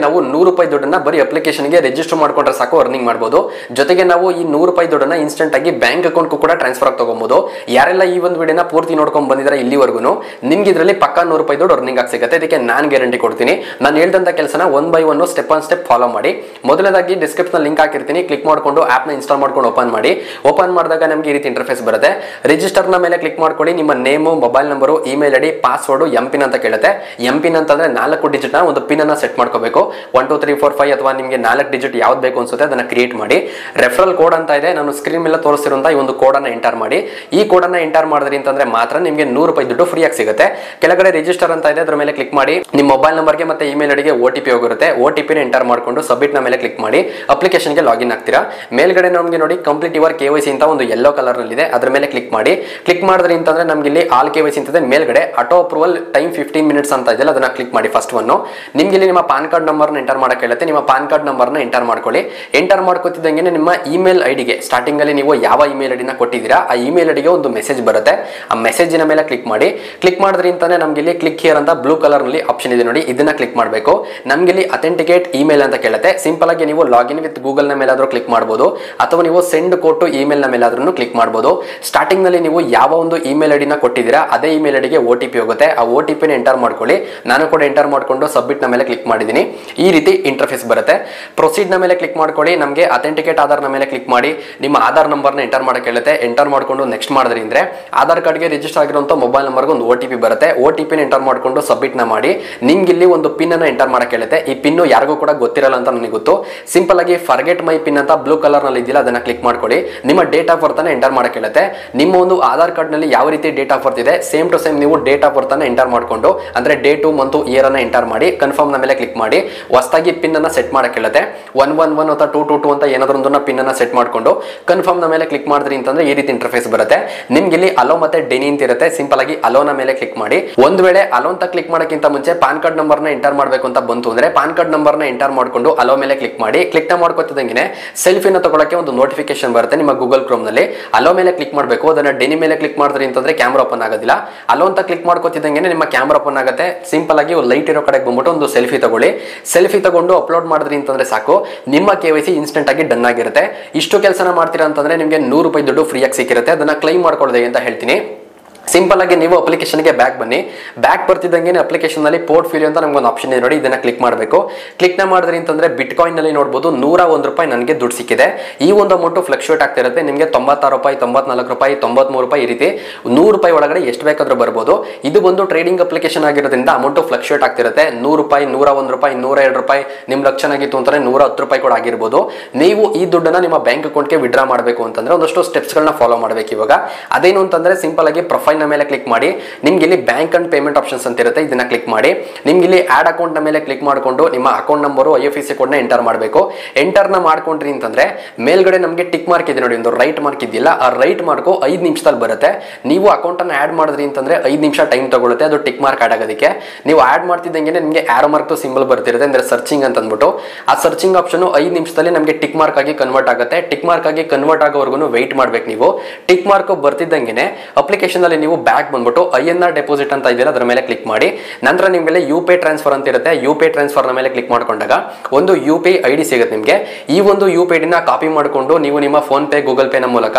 ನಾವು 100 ರೂಪಾಯಿ ದುಡ್ಡನ್ನ ಬರೀ ಅಪ್ಲಿಕೇಶನ್ಗೆ ರಿಜಿಸ್ಟರ್ ಮಾಡ್ಕೊಂಡ್ರೆ ಸಾಕು ಅರ್ನಿಂಗ್ ಮಾಡ್ಬೋದು. ಜೊತೆಗೆ ನಾವು ಈ 100 ರೂಪಾಯಿ ದುಡ್ಡನ್ನ ಇನ್ಸ್ಟೆಂಟ್ ಆಗಿ ಬ್ಯಾಂಕ್ ಅಕೌಂಟ್ ಕೂಡ ಟ್ರಾನ್ಸ್ಫರ್ ಆಗಿ ತಗೊಬಹುದು. ಯಾರೆಲ್ಲ ಈ ಒಂದು ವಿಡಿಯೋನ ಪೂರ್ತಿ ನೋಡ್ಕೊಂಡು ಬಂದಿದ್ದಾರೆ ಇಲ್ಲಿವರೆಗೂ ನಿಮ್ಗೆ ಇದರಲ್ಲಿ ಪಕ್ಕಾ 100 ರೂಪಾಯಿ ದುಡ್ಡು ಅರ್ನಿಂಗ್ ಆಗಿ ಸಿಗುತ್ತೆ. ಇದಕ್ಕೆ ನಾನು ಗ್ಯಾರಂಟಿ ಕೊಡ್ತೀನಿ. ನಾನು ಹೇಳ್ದಂತ ಕೆಲಸನ 1 by 1 step on step follow ಮಾಡಿ. ಮೊದಲನೇದಾಗಿ ಡಿಸ್ಕ್ರಿಪ್ಷನ್ ಲಿಂಕ್ ಹಾಕಿರ್ತೀನಿ, ಕ್ಲಿಕ್ ಮಾಡ್ಕೊಂಡು ಆಪ್ ನ ಇನ್ಸ್ಟಾಲ್ ಮಾಡ್ಕೊಂಡು ಓಪನ್ ಮಾಡಿ. ಓಪನ್ ಮಾಡಿದಾಗ ನಮಗೆ ಈ ರೀತಿ ಇಂಟರ್ಫೇಸ್ ಬರುತ್ತೆ. ರಿಜಿಸ್ಟರ್ ನ ಮೇಲೆ ಕ್ಲಿಕ್ ಮಾಡ್ಕೊಳ್ಳಿ. ನಿಮ್ಮ name, mobile number, email ID, password, MPIN ಅಂತ ಕೇಳುತ್ತೆ. ಎಂಪಿನ್ ಅಂತಂದ್ರೆ 4 ಡಿಜಿಟ್ ನ ಒಂದು ಪಿನ್ ಅನ್ನ ಸೆಟ್ ಮಾಡ್ಕೋಬೇಕು. 1 2 3 4 5 ಅಥವಾ ನಿಮಗೆ 4 ಡಿಜಿಟ್ ಯಾವ್ದು ಬೇಕು ಅನ್ಸುತ್ತೆ ಅದನ್ನ ಕ್ರಿಯೇಟ್ ಮಾಡಿ. ರೆಫರಲ್ ಕೋಡ್ ಅಂತ ಇದೆ, ನಾನು ಸ್ಕ್ರೀನ್ ಮೇಲೆ ತೋರಿಸ್ತಿರುವಂತ ಈ ಒಂದು ಕೋಡ್ ಅನ್ನ ಎಂಟರ್ ಮಾಡಿ. ಈ ಕೋಡ್ ಅನ್ನ ಎಂಟರ್ ಮಾಡಿದ್ರಿ ಅಂತಂದ್ರೆ ಮಾತ್ರ ನಿಮಗೆ 100 ರೂಪಾಯಿ ದುಡ್ಡು ಫ್ರೀ ಆಗಿ ಸಿಗುತ್ತೆ. ಕೆಳಗಡೆ ರಿಜಿಸ್ಟರ್ ಅಂತ ಇದೆ, ಅದರ ಮೇಲೆ ಕ್ಲಿಕ್ ಮಾಡಿ. ನಿಮ್ಮ ಮೊಬೈಲ್ ನಂಬರ್ಗೆ ಮತ್ತೆ ಇಮೇಲ್ ಐಡಿಗೆ OTP ಹೋಗಿರುತ್ತೆ. OTP ನ ಎಂಟರ್ ಮಾಡ್ಕೊಂಡು ಸಬ್ಮಿಟ್ ನ ಮೇಲೆ ಕ್ಲಿಕ್ ಮಾಡಿ ಅಪ್ಲಿಕೇಶನ್ ಗೆ ಲಾಗಿನ್ ಆಗ್ತೀರಾ. ಮೇಲ್ಗಡೆ ನಮಗೆ ನೋಡಿ ಕಂಪ್ಲೀಟ್ ಯುವರ್ KYC ಅಂತ ಒಂದು ಯೆಲ್ಲೋ ಕಲರ್ ನಲ್ಲಿ ಇದೆ, ಅದರ ಮೇಲೆ ಕ್ಲಿಕ್ ಮಾಡಿ. ಕ್ಲಿಕ್ ಮಾಡಿದ್ರಿ ಅಂತಂದ್ರೆ ನಮ್ಗೆ ಇಲ್ಲಿ ಆಲ್ KYC ಅಂತ ಮೇಲ್ಗಡೆ ಆಟೋ ಅಪ್ರೂವಲ್ ಟೈಮ್ 15 ಮಿನಿಟ್ಸ್ ಅಂತ ಇದೆಯಲ್ಲ ಅದನ್ನ ಕ್ಲಿಕ್ ಮಾಡಿ. ಫಸ್ಟ್ ಒನ್ ನಿಮ್ಗೆ ಇಲ್ಲಿ ನಿಮ್ಮ ಪಾನ್ ಕಾರ್ಡ್ ನಂಬರ್ ಎಂಟರ್ ಮಾಡಕ್ಕೆ ಹೇಳುತ್ತೆ. ನಿಮ್ಮ ಪಾನ್ ಕಾರ್ಡ್ ನಂಬರ್ ನ ಎಂಟರ್ ಮಾಡ್ಕೊಳ್ಳಿ. ಎಂಟರ್ ಮಾಡ್ಕೊತಿದ್ದಂಗೆ ನಿಮ್ಮ ಇಮೇಲ್ ಐಡಿಗೆ ಸ್ಟಾರ್ಟಿಂಗ್ ಅಲ್ಲಿ ನೀವು ಯಾವ ಇಮೇಲ್ ಐಡಿನ ಕೊಟ್ಟಿದ್ದೀರಾ ಆ ಇಮೇಲ್ ಐಡಿಗೆ ಒಂದು ಮೆಸೇಜ್ ಬರುತ್ತೆ. ಆ ಮೆಸೇಜಿನ ಮೇಲೆ ಕ್ಲಿಕ್ ಮಾಡಿ. ಕ್ಲಿಕ್ ಮಾಡಿದ್ರಿ ಅಂತಾನೆ ನಮ್ಗೆ ಇಲ್ಲಿ ಕ್ಲಿಕ್ ಹಿಯರ್ ಅಂತ ಬ್ಲೂ ಕಲರ್ ನಲ್ಲಿ ಆಪ್ಷನ್ ಇದೆ ನೋಡಿ, ಇದನ್ನ ಕ್ಲಿಕ್ ಮಾಡಬೇಕು. ನಮ್ಗೆ ಇಲ್ಲಿ ಅಥೆಂಟಿಕೇಟ್ ಇಮೇಲ್ ಅಂತ ಕೇಳುತ್ತೆ. ಸಿಂಪಲ್ ಆಗಿ ನೀವು ಲಾಗಿನ್ ವಿತ್ ಗೂಗಲ್ ನ ಮೇಲಾದ್ರೂ ಕ್ಲಿಕ್ ಮಾಡಬಹುದು ಅಥವಾ ನೀವು ಸೆಂಡ್ ಕೋಡ್ ಟು ಇಮೇಲ್ ನ ಮೇಲಾದ್ರೂ ಕ್ಲಿಕ್ ಮಾಡಬಹುದು. ಸ್ಟಾರ್ಟಿಂಗ್ ನಲ್ಲಿ ನೀವು ಯಾವ ಒಂದು ಇಮೇಲ್ ಐಡಿನ ಕೊಟ್ಟಿದ್ದೀರಾ ಅದೇ ಇಮೇಲ್ ಐಡಿಗೆ OTP ಹೋಗುತ್ತೆ. ಆ OTP ನ ಎಂಟರ್ ಮಾಡ್ಕೊಳ್ಳಿ. ನಾನು ಕೂಡ ಎಂಟರ್ ಮಾಡ್ಕೊಂಡು ಸಬ್ಮಿಟ್ ನ ಮೇಲೆ ಕ್ಲಿಕ್ ಮಾಡಿದ್ದೀನಿ. ಈ ರೀತಿ ಇಂಟರ್ಫೇಸ್ ಬರುತ್ತೆ. ಪ್ರೊಸೀಡ್ ನ ಮೇಲೆ ಕ್ಲಿಕ್ ಮಾಡ್ಕೊಳ್ಳಿ. ನಮಗೆ ಅಥೆಂಟಿಕೇಟ್ ಆಧಾರ್ ನ ಮೇಲೆ ಕ್ಲಿಕ್ ಮಾಡಿ. ನಿಮ್ಮ ಆಧಾರ್ ನಂಬರ್ ನ ಎಂಟರ್ ಮಾಡಕ್ಕೆ ಹೇಳುತ್ತೆ. ಎಂಟರ್ ಮಾಡ್ಕೊಂಡು ನೆಕ್ಸ್ಟ್ ಮಾಡಿದ್ರಿ ಅಂದ್ರೆ ಆಧಾರ್ ಕಾರ್ಡ್ ಗೆ ರಿಜಿಸ್ಟರ್ ಆಗಿರುವಂತ ಮೊಬೈಲ್ ನಂಬರ್ಗೆ ಒಂದು OTP ಬರುತ್ತೆ. OTP ನ ಎಂಟರ್ ಮಾಡ್ಕೊಂಡು ಸಬ್ಮಿಟ್ ನ ಮಾಡಿ. ನಿಮ್ಗೆ ಇಲ್ಲಿ ಒಂದು ಪಿನ್ ಅನ್ನ ಎಂಟರ್ ಮಾಡಕ್ಕೆ ಹೇಳುತ್ತೆ. ಈ ಪಿನ್ ಯಾರಿಗೂ ಕೂಡ ಗೊತ್ತಿರಲ್ಲ ಅಂತ ನನಗೆ ಗೊತ್ತು. ಸಿಂಪಲ್ ಆಗಿ ಫರ್ಗೆಟ್ ಮೈ ಪಿನ್ ಅಂತ ಬ್ಲೂ ಕಲರ್ ನಲ್ಲಿ ಇದೆಯಲ್ಲ ಅದನ್ನ ಕ್ಲಿಕ್ ಮಾಡ್ಕೊಳ್ಳಿ. ನಿಮ್ಮ ಡೇಟ್ ಆಫ್ ಬರ್ತ್ ಅನ್ನ ಎಂಟರ್ ಮಾಡಕ್ಕೆ ಹೇಳುತ್ತೆ. ನಿಮ್ಮ ಒಂದು ಆಧಾರ್ ಕಾರ್ಡ್ ನಲ್ಲಿ ಯಾವ ರೀತಿ ಡೇಟ್ ಆಫ್ ಬರ್ತ್ ಇದೆ ಸೇಮ್ ಟು ಸೇಮ್ ನೀವು ಡೇಟ್ ಆಫ್ ಬರ್ತ್ ಅನ್ನ ಎಂಟರ್ ಮಾಡ್ಕೊಂಡು ಅಂದ್ರೆ ಡೇಟು ಮಂತ್ ಇಯರ್ ಅನ್ನ ಎಂಟರ್ ಮಾಡಿ ಕನ್ಫರ್ಮ್ ನ ಮೇಲೆ ಕ್ಲಿಕ್ ಮಾಡಿ. ಹೊಸದಾಗಿ ಪಿನ್ ಅನ್ನ ಸೆಟ್ ಮಾಡಕ್ಕೆ ಹೇಳುತ್ತೆ. 111 ಅಥವಾ 222 ಅಂತ ಏನಾದ್ರೂ ಒಂದನ್ನ ಪಿನ್ ಅನ್ನ ಸೆಟ್ ಮಾಡ್ಕೊಂಡು ಕನ್ಫರ್ಮ್ ನ ಮೇಲೆ ಕ್ಲಿಕ್ ಮಾಡಿದ್ರಿ ಅಂತಂದ್ರೆ ಈ ರೀತಿ ಇಂಟರ್ಫೇಸ್ ಬರುತ್ತೆ. ನಿಮ್ಗೆ ಇಲ್ಲಿ ಅಲೋ ಮತ್ತೆ ಡೆನಿ ಅಂತ ಇರುತ್ತೆ. ಸಿಂಪಲ್ ಆಗಿ ಅಲೋನ ಮೇಲೆ ಕ್ಲಿಕ್ ಮಾಡಿ. ಒಂದ್ ವೇಳೆ ಅಲೋ ಅಂತ ಕ್ಲಿಕ್ ಮಾಡಕ್ಕಿಂತ ಮುಂಚೆ ಪಾನ್ ಕಾರ್ಡ್ ನಂಬರ್ ನ ಎಂಟರ್ ಮಾಡಬೇಕು ಅಂತ ಬಂತು ಅಂದ್ರೆ ಪಾನ್ ಕಾರ್ಡ್ ನಂಬರ್ ನ ಎಂಟರ್ ಮಾಡ್ಕೊಂಡು ಅಲೋ ಮೇಲೆ ಕ್ಲಿಕ್ ಮಾಡಿ. ಕ್ಲಿಕ್ ನ ಮಾಡ್ಕೊತಿದ್ದಂಗೆ ಸೆಲ್ಫಿನ ತಗೊಳಕ್ಕೆ ಒಂದು ನೋಟಿಫಿಕೇಶನ್ ಬರುತ್ತೆ ನಿಮ್ಮ ಗೂಗಲ್ ಕ್ರೋಮ್ ನಲ್ಲಿ. ಅಲೋ ಮೇಲೆ ಕ್ಲಿಕ್ ಮಾಡಬೇಕು. ಅದನ್ನ ಡೆನಿ ಮೇಲೆ ಕ್ಲಿಕ್ ಮಾಡಿದ್ರಿ ಅಂತಂದ್ರೆ ಕ್ಯಾಮ್ರಾ ಓಪನ್ ಆಗೋದಿಲ್ಲ. ಅಲೋ ಅಂತ ಕ್ಲಿಕ್ ಮಾಡ್ಕೊತಿದ್ದಂಗೆ ನಿಮ್ಮ ಕ್ಯಾಮ್ರಾ ಓಪನ್ ಆಗುತ್ತೆ. ಸಿಂಪಲ್ ಆಗಿ ಲೈಟ್ ಇರೋ ಕಡೆಗೆ ಬಂದ್ಬಿಟ್ಟು ಒಂದು ಸೆಲ್ಫಿ ತಗೊಳ್ಳಿ. ಸೆಲ್ಫಿ ತಗೊಂಡು ಅಪ್ಲೋಡ್ ಮಾಡಿದ್ರಿ ಅಂತಂದ್ರೆ ಸಾಕು, ನಿಮ್ಮ KYC ಇನ್ಸ್ಟೆಂಟ್ ಆಗಿ ಡನ್ ಆಗಿರುತ್ತೆ. ಇಷ್ಟು ಕೆಲಸನ ಮಾಡ್ತೀರಾ ಅಂತಂದ್ರೆ ನಿಮಗೆ 100 ರೂಪಾಯಿ ದುಡ್ಡು ಫ್ರೀ ಆಗಿ ಸಿಕ್ಕಿರುತ್ತೆ. ಅದನ್ನ ಕ್ಲೈಮ್ ಮಾಡ್ಕೊಳ್ಳೋದೇ ಅಂತ ಹೇಳ್ತೀನಿ. ಸಿಂಪಲ್ ಆಗಿ ನೀವು ಅಪ್ಲಿಕೇಶನ್ಗೆ ಬ್ಯಾಕ್ ಬನ್ನಿ. ಬ್ಯಾಕ್ ಬರ್ತಿದ್ದಂಗೆ ಅಪ್ಲಿಕೇಶನ್ ನಲ್ಲಿ ಪೋರ್ಟ್ಫೋಲಿಯೋ ಅಂತ ನಮ್ಗೆ ಒಂದು ಆಪ್ಷನ್ ಇದೆ ನೋಡಿ, ಇದನ್ನ ಕ್ಲಿಕ್ ಮಾಡಬೇಕು. ಕ್ಲಿಕ್ ನ ಮಾಡಿದ್ರಿ ಅಂತಂದ್ರೆ ಬಿಟ್ ಕಾಯಿನ್ ನಲ್ಲಿ ನೋಡಬಹುದು 101 ರೂಪಾಯಿ ನನಗೆ ದುಡ್ಡು ಸಿಕ್ಕಿದೆ. ಈ ಒಂದು ಅಮೌಂಟ್ ಫ್ಲಕ್ಚುಯೇಟ್ ಆಗ್ತಾ ಇರುತ್ತೆ. ನಿಮಗೆ 96 ರೂಪಾಯಿ, 94 ರೂಪಾಯಿ, 93 ರೂಪಾಯಿ ಈ ರೀತಿ 100 ರೂಪಾಯಿ ಒಳಗಡೆ ಎಷ್ಟು ಬೇಕಾದ್ರೂ ಬರ್ಬೋದು. ಇದು ಒಂದು ಟ್ರೇಡಿಂಗ್ ಅಪ್ಲಿಕೇಶನ್ ಆಗಿರೋದ್ರಿಂದ ಅಮೌಂಟ್ ಫ್ಲಕ್ಚುಯೇಟ್ ಆಗ್ತಿರುತ್ತೆ. 100 ರೂಪಾಯಿ, 101 ರೂಪಾಯಿ, 102 ರೂಪಾಯಿ, ನಿಮ್ ಲಕ್ಷ ಆಗಿತ್ತು ಅಂತಂದ್ರೆ 110 ರೂಪಾಯಿ ಕೂಡ ಆಗಿರ್ಬೋದು. ನೀವು ಈ ದುಡ್ಡನ್ನ ನಿಮ್ಮ ಬ್ಯಾಂಕ್ ಅಕೌಂಟ್ಗೆ ವಿಡ್ರಾ ಮಾಡಬೇಕು ಅಂತಂದ್ರೆ ಒಂದಷ್ಟು ಸ್ಟೆಪ್ಸ್ ಗಳನ್ನ ಫಾಲೋ ಮಾಡಬೇಕು. ಇವಾಗ ಅದೇನು ಅಂತಂದ್ರೆ ಸಿಂಪಲ್ ಆಗಿ ಪ್ರೊಫೈಲ್ ನ ಮೇಲೆ ಕ್ಲಿಕ್ ಮಾಡಿ. ನಿಮ್ಗೆ ಇಲ್ಲಿ ಬ್ಯಾಂಕ್ ಅಂಡ್ ಪೇಮೆಂಟ್ ಆಪ್ಷನ್ಸ್ ಅಂತ ಇರುತ್ತೆ, ಇದನ್ನ ಕ್ಲಿಕ್ ಮಾಡಿ. ನಿಮ್ಗೆ ಇಲ್ಲಿ ಆಡ್ ಅಕೌಂಟ್ ನ ಮೇಲೆ ಕ್ಲಿಕ್ ಮಾಡ್ಕೊಂಡು ನಿಮ್ಮ ಅಕೌಂಟ್ ನಂಬರು IFSC ಕೋಡ್ ನ ಎಂಟರ್ ಮಾಡಬೇಕು. ಎಂಟರ್ ನ ಮಾಡ್ಕೊಂಡ್ರಿ ಅಂತಂದ್ರೆ ಮೇಲ್ಗಡೆ ನಮಗೆ ಟಿಕ್ ಮಾರ್ಕ್ ಇದೆ ನೋಡಿ, ಒಂದು ರೈಟ್ ಮಾರ್ಕ್ ಇದೆಯಲ್ಲ ಆ ರೈಟ್ ಮಾರ್ಕು 5 ನಿಮಿಷದಲ್ಲಿ ಬರುತ್ತೆ. ನೀವು ಅಕೌಂಟ್ ಅನ್ನ ಆಡ್ ಮಾಡಿದ್ರಿ ಅಂತಂದ್ರೆ 5 ನಿಮಿಷ ಟೈಮ್ ತಗೊಳುತ್ತೆ ಅದು ಟಿಕ್ ಮಾರ್ಕ್ ಆಡ್ ಆಗೋದಕ್ಕೆ. ನೀವು ಆಡ್ ಮಾಡ್ತಿದ್ದಂಗೆ ನಿಮಗೆ ಆರೋ ಮಾರ್ಕ್ ಸಿಂಬಲ್ ಬರ್ತಿರುತ್ತೆ ಅಂದ್ರೆ ಸರ್ಚಿಂಗ್ ಅಂತ ಅಂದ್ಬಿಟ್ಟು. ಆ ಸರ್ಚಿಂಗ್ ಆಪ್ಷನ್ 5 ನಿಮಿಷದಲ್ಲಿ ನಮಗೆ ಟಿಕ್ ಮಾರ್ಕ್ ಆಗಿ ಕನ್ವರ್ಟ್ ಆಗುತ್ತೆ. ಟಿಕ್ ಮಾರ್ಕ್ ಆಗಿ ಕನ್ವರ್ಟ್ ಆಗೋವರೆಗೂ ವೆಯ್ಟ್ ಮಾಡ್ಬೇಕು ನೀವು. ಟಿಕ್ ಮಾರ್ಕ್ ಬರ್ತಿದ್ದಂಗೆ ಅಪ್ಲಿಕೇಶನ್ ಅಲ್ಲಿ ನೀವು ಬ್ಯಾಕ್ ಬಂದ್ಬಿಟ್ಟು INR ಡೆಪಾಸಿಟ್ ಅಂತ ಇದೆಯಲ್ಲ ಅದರ ಮೇಲೆ ಕ್ಲಿಕ್ ಮಾಡಿ. ನಂತರ ನಿಮಗೆ UPI ಟ್ರಾನ್ಸ್ಫರ್ ಅಂತ ಇರುತ್ತೆ. UPI ಟ್ರಾನ್ಸ್ಫರ್ ನ ಮೇಲೆ ಕ್ಲಿಕ್ ಮಾಡ್ಕೊಂಡಾಗ ಒಂದು UPI ID ಸಿಗುತ್ತೆ ನಿಮಗೆ. ಈ ಒಂದು UPI ID ನ ಕಾಪಿ ಮಾಡಿಕೊಂಡು ನೀವು ನಿಮ್ಮ ಫೋನ್ ಪೇ, ಗೂಗಲ್ ಪೇ ನ ಮೂಲಕ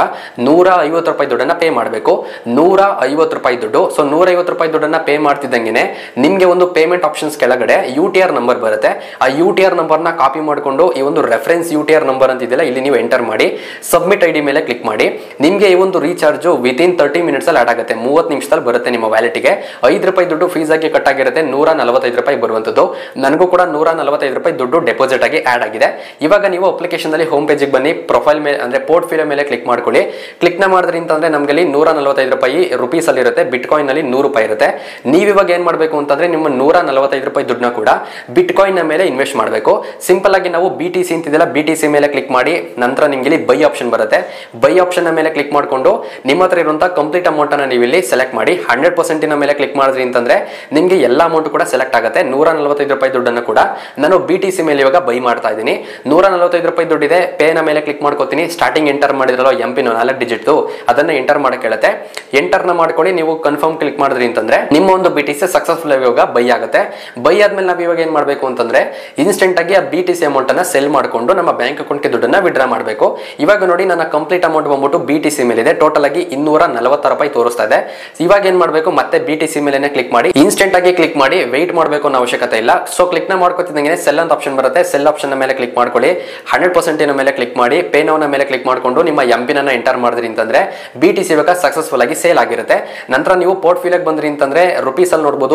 150 ರೂಪಾಯಿ ದುಡ್ಡನ್ನ ಪೇ ಮಾಡಬೇಕು. 150 ರೂಪಾಯಿ ದುಡ್ಡು. ಸೊ 150 ರೂಪಾಯಿ ದುಡ್ಡನ್ನ ಪೇ ಮಾಡ್ತಿದ್ದಂಗೆ ನಿಮ್ಗೆ ಒಂದು ಪೇಮೆಂಟ್ ಆಪ್ಷನ್ಸ್ ಕೆಳಗಡೆ UTR ನಂಬರ್ ಬರುತ್ತೆ. ಆ UTR ನಂಬರ್ ನ ಕಾಪಿ ಮಾಡಿಕೊಂಡು ಈ ಒಂದು ರೆಫರೆನ್ಸ್ UTR ನಂಬರ್ ಅಂತ ಇದೆಯಲ್ಲ ಇಲ್ಲಿ ನೀವು ಎಂಟರ್ ಮಾಡಿ ಸಬ್ಮಿಟ್ ID ಮೇಲೆ ಕ್ಲಿಕ್ ಮಾಡಿ. ನಿಮ್ಗೆ ಈ ಒಂದು ರೀಚಾರ್ಜ್ ವಿತಿನ್ 30 ಮಿನಿಟ್ಸ್ ಅಲ್ಲಿ ಆಡ್ ಆಗುತ್ತೆ. 30 ನಿಮಿಷದಲ್ಲಿ ಬರುತ್ತೆ ನಿಮ್ಮ ವ್ಯಾಲೆಟ್ಗೆ. 5 ರೂಪಾಯಿ ದುಡ್ಡು ಫೀಸ್ ಆಗಿ ಕಟ್ ಆಗಿರುತ್ತೆ. 145 ರೂಪಾಯಿ ಬರುವಂತದ್ದು. ನನಗೂ ಕೂಡ 145 ರೂಪಾಯಿ ದುಡ್ಡು ಡೆಪಾಸಿಟ್ ಆಗಿ ಆಡ್ ಆಗಿದೆ. ಇವಾಗ ನೀವು ಅಪ್ಲಿಕೇಶನ್ ಅಲ್ಲಿ ಹೋಮ್ ಪೇಜ್ ಬನ್ನಿ. ಪ್ರೊಫೈಲ್ ಮೇಲೆ ಅಂದ್ರೆ ಪೋರ್ಟ್ಫೋಲಿಯೋ ಮೇಲೆ ಕ್ಲಿಕ್ ಮಾಡ್ಕೊಳ್ಳಿ. ಕ್ಲಿಕ್ ನ ಮಾಡಿದ್ರಿ ಅಂತಂದ್ರೆ ನಮ್ಗೆ 145 ರೂಪಾಯಿ ರುಪೀಸ್ ಅಲ್ಲಿ ಇರುತ್ತೆ. ಬಿಟ್ ಕಾಯಿನ್ ನಲ್ಲಿ 100 ರೂಪಾಯಿ ಇರುತ್ತೆ. ನೀವು ಇವಾಗ ಏನ್ ಮಾಡಬೇಕು ಅಂತಂದ್ರೆ ನಿಮ್ಮ 145 ರೂಪಾಯಿ ದುಡ್ಡನ್ನ ಕೂಡ ಬಿಟ್ ಕಾಯಿನ್ ನ ಮೇಲೆ ಇನ್ವೆಸ್ಟ್ ಮಾಡಬೇಕು. ಸಿಂಪಲ್ ಆಗಿ ನಾವು BTC ಅಂತಿದೆಯಲ್ಲ BTC ಮೇಲೆ ಕ್ಲಿಕ್ ಮಾಡಿ. ನಂತರ ನಿಮ್ಗೆ ಇಲ್ಲಿ ಬೈ ಆಪ್ಷನ್ ಬರುತ್ತೆ. ಬೈ ಆಪ್ಷನ್ ನ ಮೇಲೆ ಕ್ಲಿಕ್ ಮಾಡ್ಕೊಂಡು ನಿಮ್ಮ ಹತ್ರ ಇರುವಂತಹ ಕಂಪ್ಲೀಟ್ ಅಮೌಂಟ್ ಅನ್ನ ನೀವು ನೀವು ಇಲ್ಲಿ ಸೆಲೆಕ್ಟ್ ಮಾಡಿ 100% ಮೇಲೆ ಕ್ಲಿಕ್ ಮಾಡಿದ್ರಿ ಅಂತಂದ್ರೆ ನಿಮಗೆ ಎಲ್ಲ ಅಮೌಂಟ್ ಕೂಡ ಸೆಲೆಕ್ಟ್ ಆಗುತ್ತೆ. 145 ರೂಪಾಯಿ ದುಡ್ಡನ್ನು ಕೂಡ ನಾನು BTC ಮೇಲೆ ಇವಾಗ ಬೈ ಮಾಡ್ತಾ ಇದ್ದೀನಿ. 145 ರೂಪಾಯಿ ದುಡ್ಡಿದೆ. ಪೇನ ಮೇಲೆ ಕ್ಲಿಕ್ ಮಾಡ್ಕೋತೀನಿ. ಸ್ಟಾರ್ಟಿಂಗ್ ಎಂಟರ್ ಮಾಡಿದ್ರಲ್ಲ MPIN 4 ಡಿಜಿಟ್ ಅದನ್ನ ಎಂಟರ್ ಮಾಡಕ್ಕೆ ಹೇಳುತ್ತೆ. ಎಂಟರ್ನ ಮಾಡ್ಕೊಳ್ಳಿ. ನೀವು ಕನ್ಫರ್ಮ್ ಕ್ಲಿಕ್ ಮಾಡಿದ್ರಿ ಅಂತಂದ್ರೆ ನಿಮ್ಮ ಒಂದು BTC ಸಕ್ಸಸ್ಫುಲ್ ಆಗಿ ಇವಾಗ ಬೈ ಆಗುತ್ತೆ. ಬೈ ಆದ್ಮೇಲೆ ನಾವು ಇವಾಗ ಏನ್ ಮಾಡಬೇಕು ಅಂತಂದ್ರೆ ಇನ್ಸ್ಟೆಂಟ್ ಆಗಿ ಆ BTC ಅಮೌಂಟ್ ಅನ್ನ ಸೆಲ್ ಮಾಡ್ಕೊಂಡು ನಮ್ಮ ಬ್ಯಾಂಕ್ ಅಕೌಂಟ್ಗೆ ದುಡ್ಡನ್ನ ವಿಡ್ರಾ ಮಾಡಬೇಕು. ಇವಾಗ ನೋಡಿ ನನ್ನ ಕಂಪ್ಲೀಟ್ ಅಮೌಂಟ್ ಬಂದ್ಬಿಟ್ಟು BTC ಮೇಲಿದೆ. ಟೋಟಲ್ ಆಗಿ 240 ರೂಪಾಯಿ ತೋರಿಸ್ತಾ ಇದೆ. ಇವಾಗ ಏನ್ ಮಾಡಬೇಕು ಮತ್ತೆ BTC ಮೇಲೆನೆ ಕ್ಲಿಕ್ ಮಾಡಿ ಇನ್ಸ್ಟೆಂಟ್ ಆಗಿ ಕ್ಲಿಕ್ ಮಾಡಿ ವೆಯ್ಟ್ ಮಾಡಬೇಕು ಅನ್ನೋ ಅವಶ್ಯಕತೆ ಇಲ್ಲ. ಸೊ ಕ್ಲಿಕ್ ನ ಮಾಡ್ಕೊತಿದ್ದಂಗೆ ಸೆಲ್ ಅಂತ ಆಪ್ಷನ್ ಬರುತ್ತೆ. ಸೆಲ್ ಆಪ್ಷನ್ ಮೇಲೆ ಕ್ಲಿಕ್ ಮಾಡ್ಕೊಳ್ಳಿ. 100% ಮೇಲೆ ಕ್ಲಿಕ್ ಮಾಡಿ ಪೇ ನೌ ಮೇಲೆ ಕ್ಲಿಕ್ ಮಾಡ್ಕೊಂಡು ನಿಮ್ಮ MPIN ಅನ್ನ ಎಂಟರ್ ಮಾಡಿದ್ರಿ ಅಂತಂದ್ರೆ BTC ಇವಾಗ ಸಕ್ಸಸ್ಫುಲ್ ಆಗಿ ಸೇಲ್ ಆಗಿರುತ್ತೆ. ನಂತರ ನೀವು ಪೋರ್ಟ್ಫೋಲಿಯೋಗೆ ಬಂದ್ರಿ ಅಂತಂದ್ರೆ ರುಪೀಸ್ ಅಲ್ಲಿ ನೋಡಬಹುದು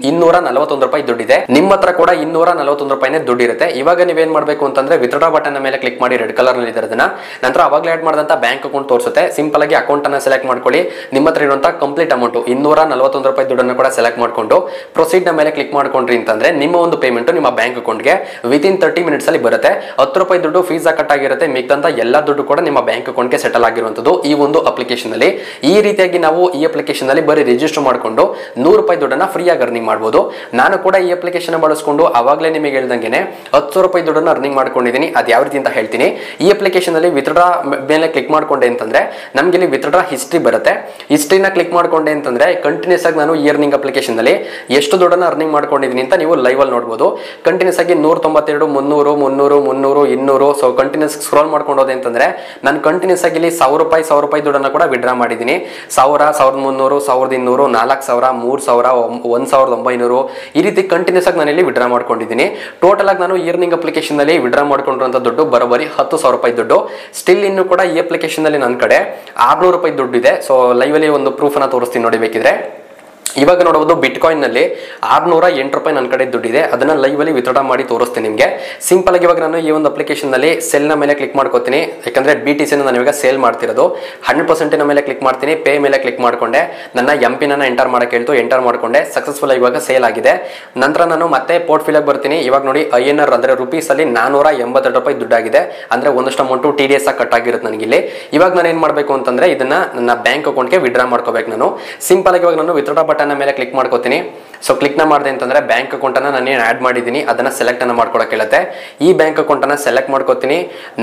241 ರೂಪಾಯಿ ದುಡ್ಡಿದೆ. ನಿಮ್ಮ ಹತ್ರ ಕೂಡ 241 ರೂಪಾಯಿನೇ ದುಡ್ಡಿರುತ್ತೆ. ಇವಾಗ ನೀವೇನ್ ಮಾಡಬೇಕು ಅಂತಂದ್ರೆ ವಿತ್ಡ್ರಾ ಬಟನ್ ಮೇಲೆ ಕ್ಲಿಕ್ ಮಾಡಿ ರೆಡ್ ಕಲರ್ ನಲ್ಲಿ ಇರೋದನ್ನ ನಂತರ ಅವಾಗಲೇ ಆಡ್ ಮಾಡಿದಂತ ಬ್ಯಾಂಕ್ ಅಕೌಂಟ್ ತೋರಿಸುತ್ತೆ. ಸಿಂಪಲ್ ಆಗಿ ಅಕೌಂಟ್ ಅನ್ನ ಸೆಲೆಕ್ಟ್ ಮಾಡ್ಕೊಳ್ಳಿ. ನಿಮ್ಮ ಹತ್ರ ಇರುವಂತ ಕಂಪ್ಲೀಟ್ ಅಮೌಂಟ್ 241 ರೂಪಾಯಿ ದುಡ್ಡನ್ನು ಕೂಡ ಸೆಲೆಕ್ಟ್ ಮಾಡ್ಕೊಂಡು ಪ್ರೊಸೀಡ್ ನ ಮೇಲೆ ಕ್ಲಿಕ್ ಮಾಡ್ಕೊಂಡ್ರಿ ಅಂತಂದ್ರೆ ನಿಮ್ಮ ಒಂದು ಪೇಮೆಂಟ್ ನಿಮ್ಮ ಬ್ಯಾಂಕ್ ಅಕೌಂಟ್ಗೆ ವಿತಿನ್ 30 ಮಿನಿಟ್ಸ್ ಅಲ್ಲಿ ಬರುತ್ತೆ. 10 ರೂಪಾಯಿ ದುಡ್ಡು ಫೀಸ್ ಕಟ್ ಆಗಿರುತ್ತೆ. ಮಿಕ್ಕಂತ ಎಲ್ಲ ದುಡ್ಡು ಕೂಡ ನಿಮ್ಮ ಬ್ಯಾಂಕ್ ಅಕೌಂಟ್ಗೆ ಸೆಟಲ್ ಆಗಿರುವಂತದ್ದು ಈ ಒಂದು ಅಪ್ಲಿಕೇಶನ್ ಅಲ್ಲಿ. ಈ ರೀತಿಯಾಗಿ ನಾವು ಈ ಅಪ್ಲಿಕೇಶನ್ ಅಲ್ಲಿ ಬರೀ ರಿಜಿಸ್ಟರ್ ಮಾಡ್ಕೊಂಡು 100 ರೂಪಾಯಿ ದುಡ್ಡನ್ನ ಫ್ರೀ ಆಗಿ ಅರ್ನಿಂಗ್ ಮಾಡಬಹುದು. ನಾನು ಕೂಡ ಈ ಅಪ್ಲಿಕೇಶನ್ ಬಳಸ್ಕೊಂಡು ಅವಾಗಲೇ ನಿಮಗೆ ಹೇಳ್ದಂಗೆ 10 ರೂಪಾಯಿ ದುಡ್ಡನ್ನ ಅರ್ನಿಂಗ್ ಮಾಡ್ಕೊಂಡಿದ್ದೀನಿ. ಅದು ಯಾವ ರೀತಿ ಅಂತ ಹೇಳ್ತೀನಿ. ಈ ಅಪ್ಲಿಕೇಶನ್ ಅಲ್ಲಿ ವಿತ್ಡ್ರಾ ಮೇಲೆ ಕ್ಲಿಕ್ ಮಾಡ್ಕೊಂಡೆ ಅಂತಂದ್ರೆ ನಮ್ಗೆ ಇಲ್ಲಿ ವಿತ್ಡ್ರಾ ಹಿಸ್ಟ್ರಿ ಬರುತ್ತೆ. ಹಿಸ್ಟ್ರಿನ ಕ್ಲಿಕ್ ಮಾಡ್ಕೊಂಡೆ ಅಂತಂದ್ರೆ ಕಂಟಿನ್ಯೂಸ್ ಆಗಿ ನಾನು ಈ ಅರ್ನಿಂಗ್ ಅಪ್ಲಿಕೇಶನ್ ಅಲ್ಲಿ ಎಷ್ಟು ದುಡ್ಡನ್ನ ಅರ್ನಿಂಗ್ ಮಾಡ್ಕೊಂಡಿದ್ದೀನಿ ಅಂತ ನೀವು ಲೈವ್ ಅಲ್ಲಿ ನೋಡಬಹುದು. ಕಂಟಿನ್ಯೂಸ್ ಆಗಿ 192 300 300 300 200 ಸೊ ಕಂಟಿನ್ಯೂಸ್ ಸ್ಕ್ರೋಲ್ ಮಾಡ್ಕೊಂಡು ಹೋದೆ ಅಂತಂದ್ರೆ ನಾನು ಕಂಟಿನ್ಯೂಸ್ ಆಗಿ ಇಲ್ಲಿ 1000 ರೂಪಾಯಿ ದುಡ್ಡನ್ನ ಕೂಡ ವಿಡ್ರಾ ಮಾಡಿದ್ದೀನಿ. 1000 1300 1200 4000 3000 1900 ಈ ರೀತಿ ಕಂಟಿನ್ಯೂಸ್ ಆಗಿ ನಾನು ಇಲ್ಲಿ ವಿಡ್ರಾ ಮಾಡ್ಕೊಂಡಿದ್ದೀನಿ. ಟೋಟಲ್ ಆಗಿ ನಾನು ಇಯರ್ನಿಂಗ್ ಅಪ್ಲಿಕೇಶನ್ ಅಲ್ಲಿ ವಿಡ್ರಾ ಮಾಡ್ಕೊಂಡಿರುವಂತ ದುಡ್ಡು ಬರೋಬ್ಬರಿ 10,000 ರೂಪಾಯಿ ದುಡ್ಡು. ಸ್ಟಿಲ್ ಇನ್ನು ಕೂಡ ಈ ಅಪ್ಲಿಕೇಶನ್ ಅಲ್ಲಿ ನನ್ನ ಕಡೆ 600 ರೂಪಾಯಿ ದುಡ್ಡು ಇದೆ. ಸೊ ಲೈವ್ ಅಲ್ಲಿ ಒಂದು ಪ್ರೂಫ್ ಅನ್ನ ತೋರಿಸ್ತೀನಿ ನೋಡಿ ಬೇಕಿದ್ರೆ. ಇವಾಗ ನೋಡಬಹುದು ಬಿಟ್ಕಾಯಿನ್ ನಲ್ಲಿ 608 ರೂಪಾಯಿ ನನ್ನ ಕಡೆ ದುಡ್ಡಿದೆ. ಅದನ್ನ ಲೈವ್ ಅಲ್ಲಿ ವಿತ್ಡ್ರಾ ಮಾಡಿ ತೋರಿಸ್ತೀನಿ ನಿಮಗೆ. ಸಿಂಪಲ್ ಆಗಿ ಇವಾಗ ನಾನು ಈ ಒಂದು ಅಪ್ಲಿಕೇಶನ್ ನಲ್ಲಿ ಸೆಲ್ ನ ಮೇಲೆ ಕ್ಲಿಕ್ ಮಾಡ್ಕೋತೀನಿ. ಯಾಕಂದ್ರೆ BTC ನಾನು ಇವಾಗ ಸೇಲ್ ಮಾಡ್ತಿರೋದು. 100% ಮೇಲೆ ಕ್ಲಿಕ್ ಮಾಡ್ತೀನಿ. ಪೇ ಮೇಲೆ ಕ್ಲಿಕ್ ಮಾಡ್ಕೊಂಡೆ. ನನ್ನ MPIN ಅನ್ನ ಎಂಟರ್ ಮಾಡಕ್ಕೆ ಹೇಳ್ತು. ಎಂಟರ್ ಮಾಡ್ಕೊಂಡೆ. ಸಕ್ಸಸ್ಫುಲ್ ಇವಾಗ ಸೇಲ್ ಆಗಿದೆ. ನಂತರ ನಾನು ಮತ್ತೆ ಪೋರ್ಟ್ಫೋಲಿಯೋಗೆ ಬರ್ತೀನಿ. ಇವಾಗ ನೋಡಿ INR ಅಂದ್ರೆ ರುಪೀಸ್ ಅಲ್ಲಿ 482 ರೂಪಾಯಿ ದುಡ್ಡಾಗಿದೆ. ಅಂದ್ರೆ ಒಂದಷ್ಟು ಅಮೌಂಟ್ TDS ಕಟ್ ಆಗಿರುತ್ತೆ ನನಗೆ ಇಲ್ಲಿ. ಇವಾಗ ನಾನು ಏನ್ ಮಾಡಬೇಕು ಅಂತಂದ್ರೆ ಇದನ್ನ ನನ್ನ ಬ್ಯಾಂಕ್ ಅಕೌಂಟ್ಗೆ ವಿಡ್ರಾ ಮಾಡ್ಕೋಬೇಕು. ನಾನು ಸಿಂಪಲ್ ಆಗಿ ಇವಾಗ ನಾನು ವಿತ್ಡ್ರಾ ಬಟನ್ ಮೇಲೆ ಕ್ಲಿಕ್ ಮಾಡ್ಕೋತೀನಿ. ಸೊ ಕ್ಲಿಕ್ ನ ಮಾಡಿದೆ ಅಂತಂದ್ರೆ ಬ್ಯಾಂಕ್ ಅಕೌಂಟ್ ಅನ್ನ ನಾನು ಏನು ಆಡ್ ಮಾಡಿದ್ದೀನಿ ಅದನ್ನ ಸೆಲೆಕ್ಟ್ ಅನ್ನ ಮಾಡ್ಕೊಳಕ್ ಹೇಳುತ್ತೆ. ಈ ಬ್ಯಾಂಕ್ ಅಕೌಂಟ್ ಅನ್ನ ಸೆಲೆಕ್ಟ್ ಮಾಡ್ಕೋತೀನಿ.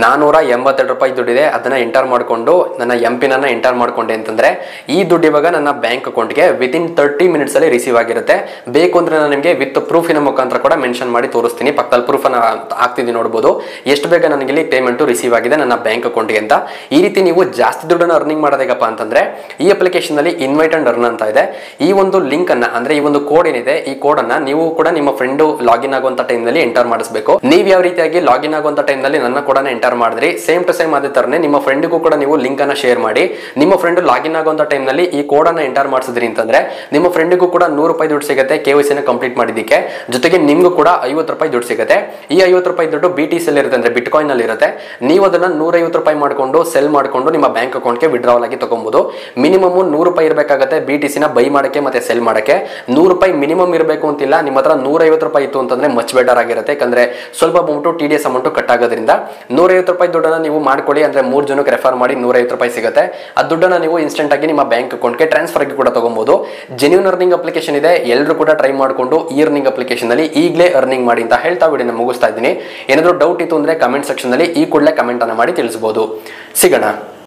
482 ರೂಪಾಯಿ ದುಡ್ಡಿದೆ. ಅದನ್ನ ಎಂಟರ್ ಮಾಡ್ಕೊಂಡು ನನ್ನ MPIN ಅನ್ನ ಎಂಟರ್ ಮಾಡ್ಕೊಂಡೆ ಅಂತಂದ್ರೆ ಈ ದುಡ್ಡು ಇವಾಗ ನನ್ನ ಬ್ಯಾಂಕ್ ಅಕೌಂಟ್ಗೆ ವಿತಿನ್ 30 ಮಿನಿಟ್ಸ್ ಅಲ್ಲಿ ರಿಸೀವ್ ಆಗಿರುತ್ತೆ. ಬೇಕು ಅಂದ್ರೆ ನಾನು ನಿಮಗೆ ವಿತ್ ಪ್ರೂಫಿನ ಮುಖಾಂತರ ಕೂಡ ಮೆನ್ಷನ್ ಮಾಡಿ ತೋರಿಸ್ತೀನಿ. ಪಕ್ಕದಲ್ಲಿ ಪ್ರೂಫ್ ಅನ್ನ ಹಾಕ್ತಿದ್ದೀನಿ ನೋಡಬಹುದು. ಎಷ್ಟು ಬೇಗ ನನಗೆ ಇಲ್ಲಿ ಪೇಮೆಂಟ್ ರಿಸೀವ್ ಆಗಿದೆ ನನ್ನ ಬ್ಯಾಂಕ್ ಅಕೌಂಟ್ಗೆ ಅಂತ. ಈ ರೀತಿ ನೀವು ಜಾಸ್ತಿ ದುಡ್ಡನ್ನು ಅರ್ನಿಂಗ್ ಮಾಡೋದೇಗಪ್ಪ ಅಂತಂದ್ರೆ ಈ ಅಪ್ಲಿಕೇಶನ್ ಅಲ್ಲಿ ಇನ್ವೈಟ್ ಅಂಡ್ ಅರ್ನ್ ಅಂತ ಇದೆ. ಈ ಒಂದು ಲಿಂಕ್ ಅನ್ನ ಅಂದ್ರೆ ಈ ಒಂದು ಕೋಡ್ ಏನಿದೆ ಈ ಕೋಡ್ ಅನ್ನ ನೀವು ಕೂಡ ನಿಮ್ಮ ಫ್ರೆಂಡ್ ಲಾಗಿನ್ ಆಗುವಂತ ಟೈಮ್ ನಲ್ಲಿ ಎಂಟರ್ ಮಾಡಿಸಬೇಕು. ನೀವು ಯಾವ ರೀತಿಯಾಗಿ ಲಾಗಿನ್ ಆಗುವಂತ ಟೈಮ್ ನಲ್ಲಿ ನನ್ನ ಕೋಡ್ ಅನ್ನ ಎಂಟರ್ ಮಾಡಿದ್ರಿ ಸೇಮ್ ಟು ಸೇಮ್ ಅದೇ ತರನೇ ನಿಮ್ಮ ಫ್ರೆಂಡ್ಗೂ ಕೂಡ ನೀವು ಲಿಂಕ್ ಅನ್ನ ಶೇರ್ ಮಾಡಿ. ನಿಮ್ಮ ಫ್ರೆಂಡ್ ಲಾಗಿನ್ ಆಗುವಂತ ಟೈಮ್ ನಲ್ಲಿ ಈ ಕೋಡ್ ಅನ್ನ ಎಂಟರ್ ಮಾಡಿಸಿದ್ರಿ ಅಂತಂದ್ರೆ ನಿಮ್ಮ ಫ್ರೆಂಡ್ಗೂ ಕೂಡ 100 ರೂಪಾಯಿ ದುಡ್ಡು ಸಿಗುತ್ತೆ KYC ನ ಕಂಪ್ಲೀಟ್ ಮಾಡಿದ್ದಕ್ಕೆ. ಜೊತೆಗೆ ನಿಮ್ಗೂ ಕೂಡ 50 ರೂಪಾಯಿ ದುಡ್ಡು ಸಿಗುತ್ತೆ. ಈ 50 ರೂಪಾಯಿ ದುಡ್ಡು BTC ಅಲ್ಲಿ ಇರುತ್ತೆ ಅಂದ್ರೆ ಬಿಟ್ಕಾಯಿನ್ ನಲ್ಲಿ ಇರುತ್ತೆ. ನೀವು ಅದನ್ನ 150 ರೂಪಾಯಿ ಮಾಡ್ಕೊಂಡು ಸೆಲ್ ಮಾಡ್ಕೊಂಡು ನಿಮ್ಮ ಬ್ಯಾಂಕ್ ಅಕೌಂಟ್ಗೆ ವಿಡ್ರಾವಲ್ ಆಗಿ ತಗೊಬಹುದು. ಮಿನಿಮಮ್ 100 ರೂಪಾಯಿ ಇರಬೇಕಾಗುತ್ತೆ BTC ನ ಬೈ ಮಾಡಕ್ಕೆ ಮತ್ತೆ ಸೆಲ್ ಮಾಡಕ್ಕೆ. 100 ರೂಪಾಯಿ ಮಿನಿಮಮ್ ಇರಬೇಕು ಅಂತಿಲ್ಲ. ನಿಮ್ಮ ಹತ್ರ 150 ರೂಪಾಯಿ ಇತ್ತು ಅಂತಂದ್ರೆ ಮಚ್ ಬೆಟರ್ ಆಗಿರುತ್ತೆ. ಯಾಕಂದ್ರೆ ಸ್ವಲ್ಪ ಬಂದ್ಬಿಟ್ಟು TDS ಅಮೌಂಟ್ ಕಟ್ ಆಗೋದ್ರಿಂದ 150 ರೂಪಾಯಿ ದುಡ್ಡನ್ನ ನೀವು ಮಾಡ್ಕೊಳ್ಳಿ. ಅಂದ್ರೆ 3 ಜನಕ್ಕೆ ರೆಫರ್ ಮಾಡಿ 150 ರೂಪಾಯಿ ಸಿಗುತ್ತೆ. ಆ ದುಡ್ಡನ್ನ ನೀವು ಇನ್ಸ್ಟೆಂಟ್ ಆಗಿ ನಿಮ್ಮ ಬ್ಯಾಂಕ್ ಅಕೌಂಟ್ಗೆ ಟ್ರಾನ್ಸ್ಫರ್ ಆಗಿ ಕೂಡ ತಗೊಬಹುದು. ಜೆನ್ಯೂನ್ ಅರ್ನಿಂಗ್ ಅಪ್ಲಿಕೇಶನ್ ಇದೆ. ಎಲ್ಲರೂ ಕೂಡ ಟ್ರೈ ಮಾಡಿಕೊಂಡು ಈ ಅರ್ನಿಂಗ್ ಅಪ್ಲಿಕೇಶನ್ ಅಲ್ಲಿ ಈಗಲೇ ಅರ್ನಿಂಗ್ ಮಾಡಿ ಅಂತ ಹೇಳ್ತಾ ವಿಡಿಯೋನ ಮುಗಿಸ್ತಾ ಇದ್ದೀನಿ. ಏನಾದರೂ ಡೌಟ್ ಇತ್ತು ಅಂದ್ರೆ ಕಮೆಂಟ್ ಸೆಕ್ಷನ್ ಅಲ್ಲಿ ಈ ಕೂಡಲೇ ಕಮೆಂಟ್ ಅನ್ನ ಮಾಡಿ ತಿಳಿಸಬಹುದು. ಸಿಗೋಣ.